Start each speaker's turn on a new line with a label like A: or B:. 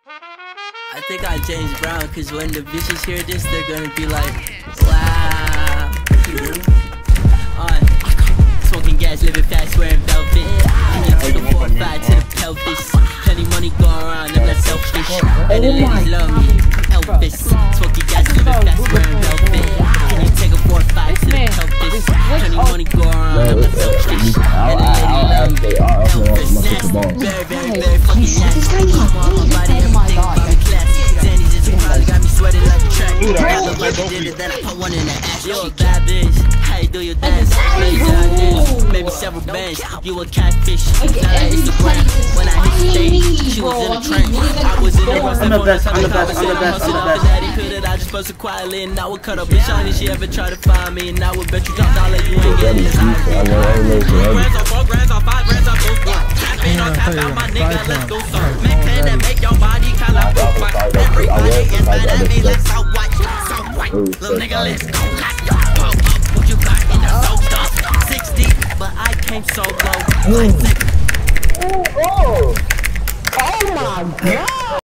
A: I think I'm James Brown, cause when the bitches hear this, they're gonna be like, wow. Smoking gas, living fast, wearing velvet. Can you take a 4 or 5 to the pelvis? Plenty money going around, I'm not selfish. And the ladies love me, Elvis. Smoking gas, living fast, wearing velvet. Can you take a 4 or 5 to the pelvis? Plenty money going around, I'm not selfish. And the ladies love me, Elvis. Very, very, very fucking nasty. My body, everything about me classy. Danny's just probably got me sweating like a track. I look like I did it, then I put one in the ass. Yo, a bad bitch, how you do your dance? Maybe several bands, you a catfish. Now I Instagram, when I hit the stage, she was in a trance. I was in the rust, I'm the best. I just busted quietly and I would cut up bitch on it. She ever try to find me and I would bet you $1 you ain't getting this high. 3 grands or 4 grands or 5 grands or both one. Tap in or tap out my nigga, let's go son. Make plan that make your body kinda profile. Everybody is mad at me like so white. Little nigga, let's go. Pop up, what you got in the soaked up? 60, but I came so low.
B: Oh my god!